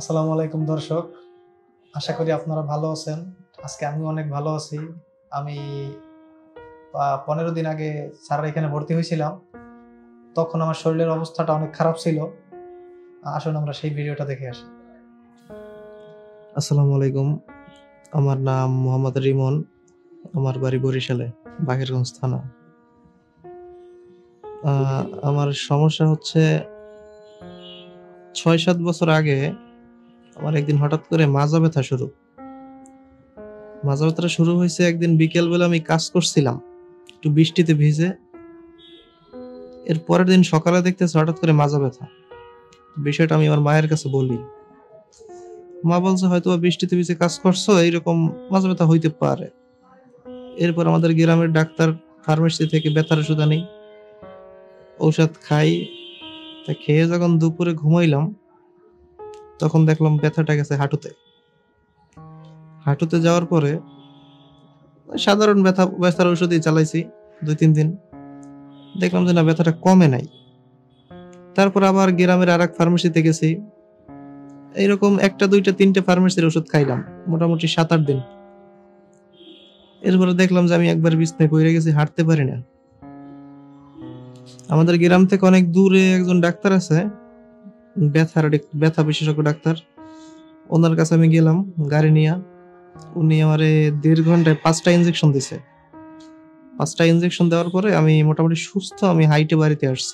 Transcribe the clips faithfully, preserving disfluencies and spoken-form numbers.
আসসালামু আলাইকুম দর্শক, আশা করি আপনারা ভালো আছেন। আজকে আমি অনেক ভালো আছি। আমি পনেরো দিন আগে স্যারের এখানে ভর্তি হয়েছিলাম। তখন আমার শরীরের অবস্থাটা অনেক খারাপ ছিল। আসুন আমরা সেই ভিডিওটা দেখে আসি। আসসালামু আলাইকুম, আমার নাম মোহাম্মদ রিমন। আমার বাড়ি বরিশালে, বাকেরগঞ্জ থানা। আহ, আমার সমস্যা হচ্ছে ছয় সাত বছর আগে আমার একদিন হঠাৎ করে মাজা ব্যথা শুরু মাজা ব্যথাটা শুরু হয়েছে একদিন বিকেল বেলা আমি কাজ করছিলাম, একটু বৃষ্টিতে ভিজে। এর পরের দিন সকালে দেখতেছি হঠাৎ করে মাজা ব্যথা। বিষয়টা আমি আমার মায়ের কাছে বলি। মা বলছে হয়তো বৃষ্টিতে ভিজে কাজ করছো, এইরকম মাজা ব্যথা হইতে পারে। এরপর আমাদের গ্রামের ডাক্তার ফার্মেসি থেকে ব্যথার ওষুধ আনি, ঔষধ খাই। তা খেয়ে যখন দুপুরে ঘুমাইলাম তখন দেখলাম ব্যথাটা গেছে হাঁটুতে। হাঁটুতে যাওয়ার পরে সাধারণ ব্যথা ব্যথার ওষুধই চালাইছি দুই তিন দিন, দেখলাম যে না, ব্যথাটা কমে নাই। তারপর আবার গ্রামের আর এক ফার্মেসিতে গেছি, এইরকম একটা দুইটা তিনটে ফার্মেসির ওষুধ খাইলাম মোটামুটি সাত আট দিন। এরপরে দেখলাম যে আমি একবার বিছনায় পড়ে গেছি, হাঁটতে পারি না। আমাদের গ্রাম থেকে অনেক দূরে একজন ডাক্তার আছে, ব্যথার ব্যথা বিশেষজ্ঞ ডাক্তার। ওনার কাছে আমি গেলাম গাড়ি নিয়ে। উনি আমারে দেড় ঘন্টায় পাঁচটা ইঞ্জেকশন দিছে। পাঁচটা ইঞ্জেকশন দেওয়ার পরে আমি মোটামুটি সুস্থ, আমি হাইটে বাড়িতে আসছি।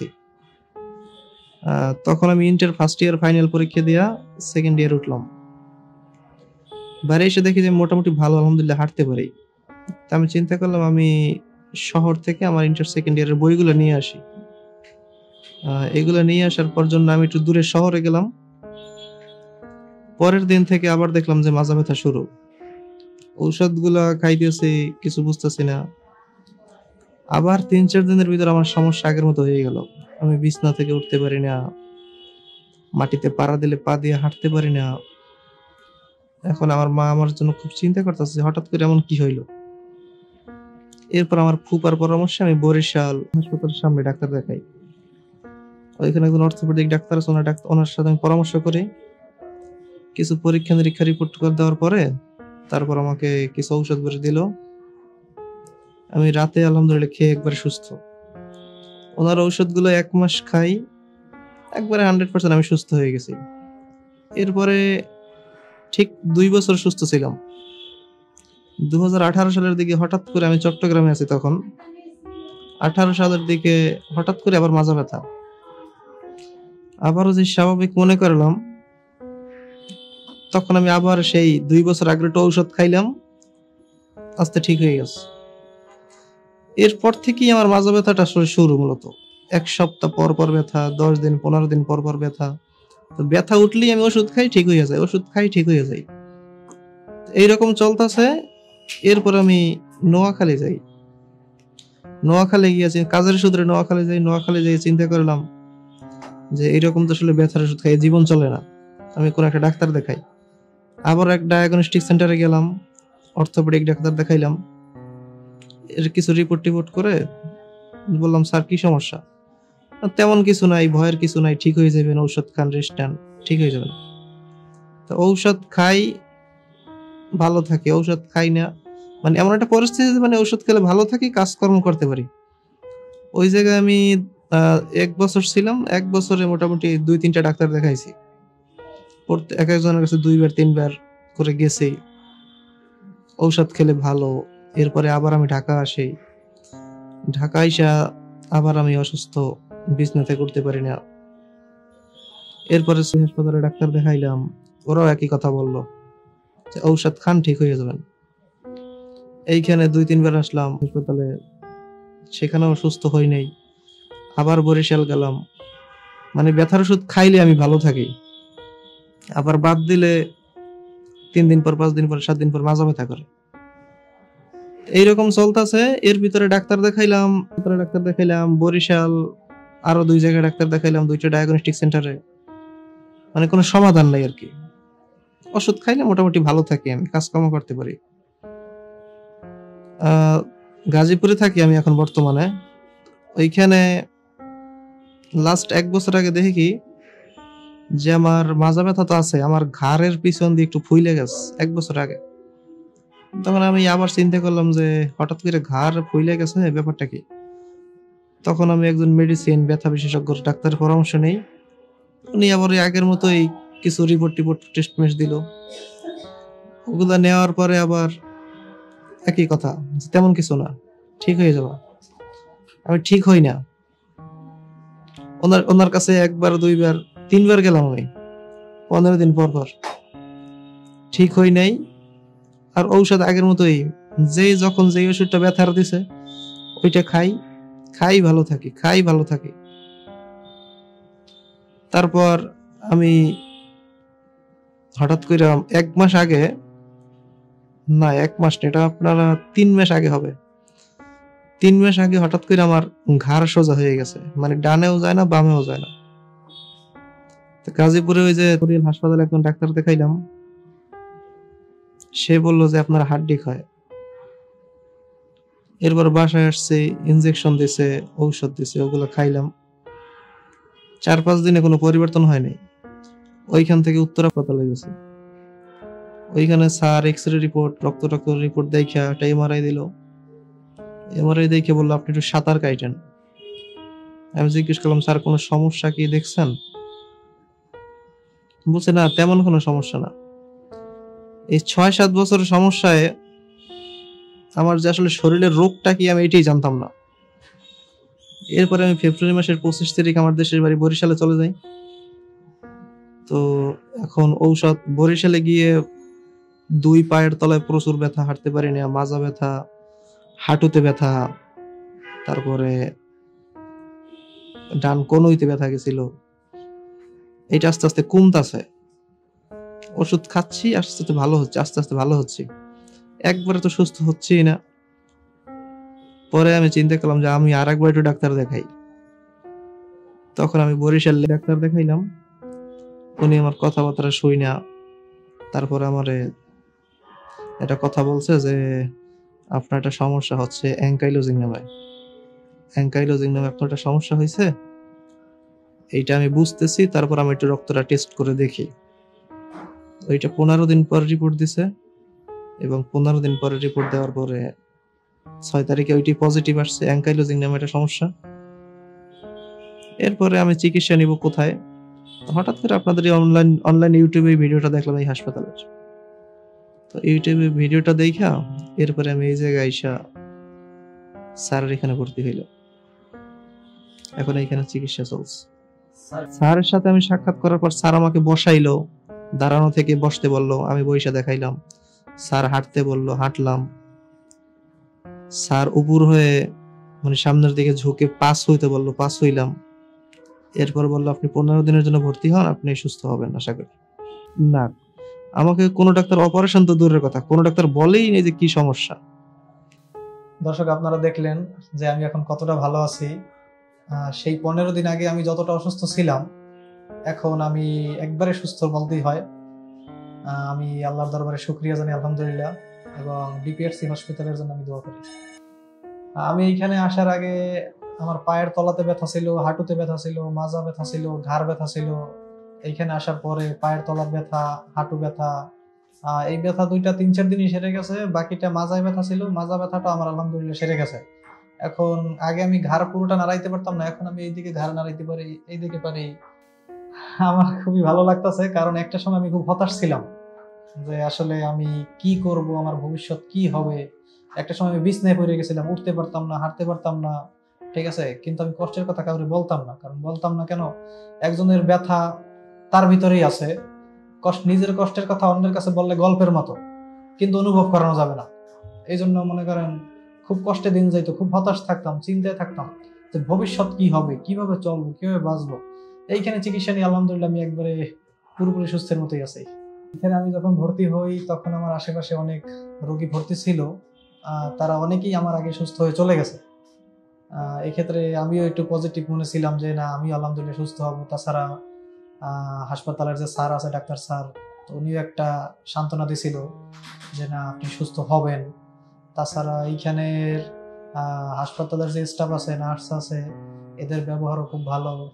তখন আমি ইন্টার ফার্স্ট ইয়ার ফাইনাল পরীক্ষা দিয়া সেকেন্ড ইয়ার উঠলাম। বাড়ি এসে দেখি যে মোটামুটি ভালো, আলহামদুলিল্লাহ হাঁটতে পারি। তা আমি চিন্তা করলাম আমি শহর থেকে আমার ইন্টার সেকেন্ড ইয়ারের বইগুলো নিয়ে আসি। এগুলো নিয়ে আসার পর জন্য আমি একটু দূরে শহরে গেলাম। পরের দিন থেকে আবার দেখলাম যে মাজা ব্যথা শুরু। ঔষধগুলা খাইতেছি, কিছু বুঝতেছি না। আবার তিন চার দিনের ভিতর আমার সমস্যা আগের মতো হয়ে গেল। আমি বিছনা থেকে উঠতে পারি না, মাটিতে পাড়া দিলে পা দিয়ে হাঁটতে পারি না। এখন আমার মা আমার জন্য খুব চিন্তা করতেছে হঠাৎ করে এমন কি হইলো। এরপর আমার ফুপার পরামর্শে আমি বরিশাল হাসপাতালের সামনে ডাক্তার দেখাই। ওইখানে একজন অর্থোপেডিক ডাক্তার আছে, ওনার ডাক্তার ওনার সাথে আমি পরামর্শ করি। কিছু পরীক্ষা নিরীক্ষা রিপোর্ট করে দেওয়ার পরে তারপর আমাকে কিছু ঔষধ করে দিল। আমি রাতে আলহামদুলিল্লাহ খেয়ে একবার সুস্থ। ওনার ঔষধগুলো এক মাস খাই, একবারে হান্ড্রেড পার্সেন্ট আমি সুস্থ হয়ে গেছি। এরপরে ঠিক দুই বছর সুস্থ ছিলাম। দু হাজার আঠারো সালের দিকে হঠাৎ করে, আমি চট্টগ্রামে আছি তখন, আঠারো সালের দিকে হঠাৎ করে আবার মাজা ব্যথা। আবারও যে স্বাভাবিক মনে করলাম, তখন আমি আবার সেই দুই বছর আগে একটা ঔষধ খাইলাম, আস্তে ঠিক হয়ে গেছে। এরপর থেকেই আমার মাজা ব্যথাটা শুরু। মূলত এক সপ্তাহ পর পর ব্যথা, দশ দিন পনেরো দিন পর পর ব্যথা। ব্যথা উঠলেই আমি ওষুধ খাই, ঠিক হয়ে যায়, ওষুধ খাই ঠিক হয়ে যায়, এইরকম চলতেছে। এরপর আমি নোয়াখালী যাই। নোয়াখালী গিয়েছি কাজের সূত্রে, নোয়াখালী যাই। নোয়াখালী যাই চিন্তা করলাম যে এইরকম তো আসলে ব্যথার ওষুধ খাই জীবন চলে না, আমি কোন একটা ডাক্তার দেখাই। আবার এক ডায়াগনস্টিক সেন্টারে গেলাম, অর্থোপেডিক ডাক্তার দেখাইলাম। এর কিছু রিপোর্ট টিপোর্ট করে বললাম, স্যার কি সমস্যা? তেমন কিছু নাই, ভয়ের কিছু নাই, ঠিক হয়ে যাবেন, ঔষধ খান, রেস্ট নেন, ঠিক হয়ে যাবেন। তো ঔষধ খাই, ভালো থাকি। ঔষধ খাই না, মানে এমন একটা পরিস্থিতি, মানে ঔষধ খেলে ভালো থাকি, কাজকর্ম করতে পারি। ওই জায়গায় আমি এক বছর ছিলাম। এক বছরে মোটামুটি দুই তিনটা ডাক্তার দেখাইছি, এক একজনের কাছে দুইবার তিনবার করে গেছি। ঔষধ খেলে ভালো। এরপরে আবার আমি ঢাকা আসি। ঢাকা আইসা আবার আমি অসুস্থ, বিছনাতে করতে পারি না। এরপরে হাসপাতালে ডাক্তার দেখাইলাম, ওরাও একই কথা বললো যে ঔষধ খান, ঠিক হয়ে যাবেন। এইখানে দুই তিনবার আসলাম হাসপাতালে, সেখানেও সুস্থ হই নাই। আবার বরিশাল গেলাম, মানে ব্যথার ওষুধ খাইলে আমি ভালো থাকি, আবার বাদ দিলে তিন দিন পর, পাঁচ দিন পর, সাত দিন পর মাজা ব্যথা করে। এইরকম চলতেছে। এর ভিতরে ডাক্তার দেখাইলাম ডাক্তার দেখাইলাম বরিশাল, আরো দুই জায়গায় ডাক্তার দেখাইলাম, দুইটা ডায়াগনস্টিক সেন্টারে, মানে কোনো সমাধান নাই আর কি। ওষুধ খাইলে মোটামুটি ভালো থাকি, আমি কাজকর্ম করতে পারি। আহ গাজীপুরে থাকি আমি এখন বর্তমানে। ওইখানে লাস্ট এক বছর আগে দেখি কি যে আমার মাজা ব্যথা তো আছে, আমার ঘাড়ের পিছন দিয়ে একটু ফুইলে গেছে এক বছর আগে। তখন আমি আবার চিন্তা করলাম যে হঠাৎ করে ঘাড় ফুইলে গেছে, ব্যাপারটা কি। তখন আমি একজন মেডিসিন ব্যথা বিশেষজ্ঞ ডাক্তারের পরামর্শ নেই। উনি আবার ওই আগের মতোই কিছু রিপোর্ট টিপোর্ট টেস্ট মেস্ট দিল। ওগুলা নেওয়ার পরে আবার একই কথা, তেমন কিছু না, ঠিক হয়ে যাবা। আমি ঠিক হই না। ওনার ওনার কাছে একবার দুইবার তিনবার গেলাম আমি, পনেরো দিন পর পর, ঠিক হই নাই। আর ঔষধ আগের মতোই, যে যখন যে ওষুধটা ব্যথার দিছে ওইটা খাই, খাই ভালো থাকি, খাই ভালো থাকি। তারপর আমি হঠাৎ করে এক মাস আগে, না এক মাস না, এটা আপনারা তিন মাস আগে হবে, তিন মাস আগে হঠাৎ করে আমার ঘাড় সোজা হয়ে গেছে, মানে ডানেও যায় না বামেও যায় না। গাজীপুরে ওই যে হাসপাতালে একজন ডাক্তার দেখাইলাম, সে বলল যে আপনার হাড্ডি ক্ষয়। এরপর বাসায় আসছে, ইনজেকশন দিছে, ঔষধ দিছে, ওগুলো খাইলাম। চার পাঁচ দিনে কোনো পরিবর্তন হয়নি। ওইখান থেকে উত্তর হাসপাতালে গেছি, ওইখানে স্যার এক্সরে রিপোর্ট, রক্ত রক্ত রিপোর্ট দেখা একটা এমআরআই দিল। এমআরআই দেখে বললো আপনি একটু সাঁতার কাটেন। আমি জিজ্ঞেস করলাম স্যার কোনো সমস্যা কি দেখছেন? বলছে না, তেমন কোনো সমস্যা না। এই ছয় সাত বছরের সমস্যায় আমার যে আসলে শরীরের রোগটা কি আমি এটাই জানতাম না। এরপরে আমি ফেব্রুয়ারি মাসের পঁচিশ তারিখ আমার দেশের বাড়ি বরিশালে চলে যাই। তো এখন ঔষধ, বরিশালে গিয়ে দুই পায়ের তলায় প্রচুর ব্যথা, হাঁটতে পারি না, মাজা ব্যথা, হাঁটুতে ব্যথা, তারপরে ডান কনুইতে ব্যথা গেছিল। এটা আস্তে আস্তে কমতাছে, ওষুধ খাচ্ছি, আস্তে আস্তে ভালো হচ্ছে, আস্তে আস্তে ভালো হচ্ছে, একবারে তো সুস্থ হচ্ছেই না। পরে আমি চিন্তা করলাম যে আমি আর একবার একটু ডাক্তার দেখাই। তখন আমি বরিশালে ডাক্তার দেখাইলাম। উনি আমার কথাবার্তা শুই না, তারপরে আমারে একটা কথা বলছে যে আপনার একটা সমস্যা হচ্ছে অ্যাঙ্কাইলোজিং নামে, অ্যাঙ্কাইলোজিং নামে আপনার একটা সমস্যা হয়েছে, এইটা আমি বুঝতেছি। তারপর আমি একটু রক্তটা টেস্ট করে দেখি। ওইটা পনেরো দিন পর রিপোর্ট দিছে, এবং পনেরো দিন পরে রিপোর্ট দেওয়ার পরে ছয় তারিখে ওইটি পজিটিভ আসছে, অ্যাঙ্কাইলোজিং নামে একটা সমস্যা। এরপরে আমি চিকিৎসা নিব কোথায়, হঠাৎ করে আপনাদের এই অনলাইন অনলাইন ইউটিউবে ভিডিওটা দেখলাম এই হাসপাতালের। তো ইউটিউবে ভিডিওটা দেখা এরপরে আমি এই জায়গায় আইসা স্যারের এখানে ভর্তি হইল। এখন এইখানে চিকিৎসা চলছে। স্যারের সাথে আমি সাক্ষাৎ করার পর স্যার আমাকে বসাইলো, দাঁড়ানো থেকে বসতে বললো, আমি বইসা দেখাইলাম। স্যার হাঁটতে বললো, হাঁটলাম। স্যার উপর হয়ে মানে সামনের দিকে ঝুঁকে পাস হইতে বললো, পাস হইলাম। এরপর বললো আপনি পনেরো দিনের জন্য ভর্তি হন, আপনি সুস্থ হবেন আশা করি। না, আমাকে কোনো ডাক্তার, অপারেশন তো দূরের কথা, কোনো ডাক্তার বলেই নেই যে কি সমস্যা। দর্শক, আপনারা দেখলেন যে আমি এখন কতটা ভালো আছি। সেই পনেরো দিন আগে আমি যতটা অসুস্থ ছিলাম, এখন আমি একবারে সুস্থ বলতেই হয়। আমি আল্লাহর দরবারে শুকরিয়া জানাই, আলহামদুলিল্লাহ, এবং ডিপিআরসি হসপিটালের জন্য আমি দোয়া করি। আমি এইখানে আসার আগে আমার পায়ের তলাতে ব্যথা ছিল, হাঁটুতে ব্যথা ছিল, মাজা ব্যথা ছিল, ঘাড় ব্যথা ছিল। এইখানে আসার পরে পায়ের তলার ব্যথা, হাঁটু ব্যথা, এই ব্যথা দুইটা তিন চার দিনই সেরে গেছে। বাকিটা মাজায় ব্যথা ছিল, মাজা ব্যথাটা আমার আলহামদুলিল্লাহ সেরে গেছে। এখন আগে আমি ঘাড় পুরোটা নাড়াইতে পারতাম না, এখন আমি এইদিকে ঘাড় নাড়াইতে পারি, এইদিকে পারি। আমার খুবই ভালো লাগতেছে, কারণ একটা সময় আমি খুব হতাশ ছিলাম যে আসলে আমি কি করব, আমার ভবিষ্যৎ কি হবে। একটা সময় আমি বিছনায় পড়ে গেছিলাম, উঠতে পারতাম না, হাঁটতে পারতাম না, ঠিক আছে। কিন্তু আমি কষ্টের কথা কাউকে বলতাম না। কারণ বলতাম না কেন, একজনের ব্যথা তার ভিতরেই আছে। কষ্ট, নিজের কষ্টের কথা অন্যের কাছে বললে গল্পের মতো, কিন্তু অনুভব করানো যাবে না। এই জন্য মনে করেন খুব কষ্টে দিন যাইতো, খুব হতাশ থাকতাম, চিন্তায় থাকতাম যে ভবিষ্যৎ কি হবে, কিভাবে চলবো, কিভাবে বাঁচবো। এইখানে চিকিৎসা নিয়ে আলহামদুলিল্লাহ আমি একবারে পুরোপুরি সুস্থের মতোই আছি। এখানে আমি যখন ভর্তি হই তখন আমার আশেপাশে অনেক রোগী ভর্তি ছিল, তারা অনেকেই আমার আগে সুস্থ হয়ে চলে গেছে। এক্ষেত্রে আমিও একটু পজিটিভ মনে ছিলাম যে না, আমি আলহামদুলিল্লাহ সুস্থ হব। তাছাড়া হাসপাতালের যে স্যার আছে, ডাক্তার স্যার, তো উনিও একটা সান্ত্বনা দিছিল যে না, আপনি সুস্থ হবেন। তাছাড়া এইখানের হাসপাতালের যে স্টাফ আছে, নার্স আছে, এদের ব্যবহারও খুব ভালো।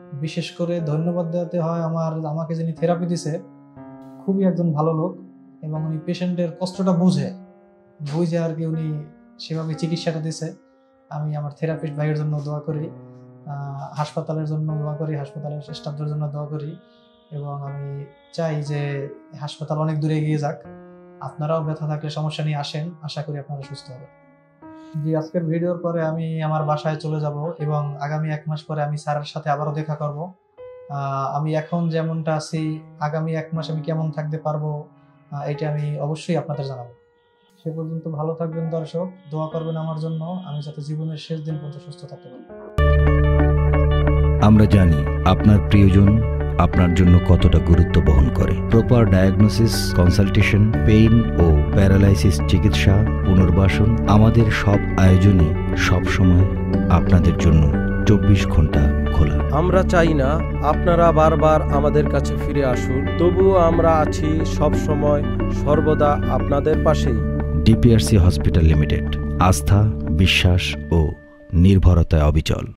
বিশেষ করে ধন্যবাদ দেওয়াতে হয় আমার আমাকে যিনি থেরাপি দিছে, খুবই একজন ভালো লোক, এবং উনি পেশেন্টের কষ্টটা বুঝে বুঝে আর কি উনি সেভাবে চিকিৎসাটা দিছে। আমি আমার থেরাপিস্ট ভাইয়ের জন্য দোয়া করি, হাসপাতালের জন্য দোয়া করি, হাসপাতালের স্টাফদের জন্য দোয়া করি, এবং আমি চাই যে হাসপাতাল অনেক দূরে এগিয়ে যাক। আপনারাও ব্যথা থাকলে সমস্যা নিয়ে আসেন, আশা করি আপনারা সুস্থ হবেন। জি, আজকের ভিডিওর পরে আমি আমার বাসায় চলে যাব এবং আগামী এক মাস পরে আমি স্যারের সাথে আবারও দেখা করব। আমি এখন যেমনটা আছি, আগামী এক মাস আমি কেমন থাকতে পারবো এটা আমি অবশ্যই আপনাদের জানাবো। সে পর্যন্ত ভালো থাকবেন দর্শক, দোয়া করবেন আমার জন্য, আমি যাতে জীবনের শেষ দিন পর্যন্ত সুস্থ থাকতে পারি। আমরা জানি আপনার প্রিয়জন আপনার জন্য কতটা গুরুত্ব বহন করে। প্রপার ডায়াগনোসিস, কনসালটেশন, পেইন ও প্যারালাইসিস চিকিৎসা, পুনর্বাসন, আমাদের সব আয়োজনই সবসময় আপনাদের জন্য চব্বিশ ঘন্টা খোলা। আমরা চাই না আপনারা বারবার আমাদের কাছে ফিরে আসুন, তবুও আমরা আছি সব সময় সর্বদা আপনাদের পাশেই। ডিপিআরসি হসপিটাল লিমিটেড, আস্থা, বিশ্বাস ও নির্ভরতায় অবিচল।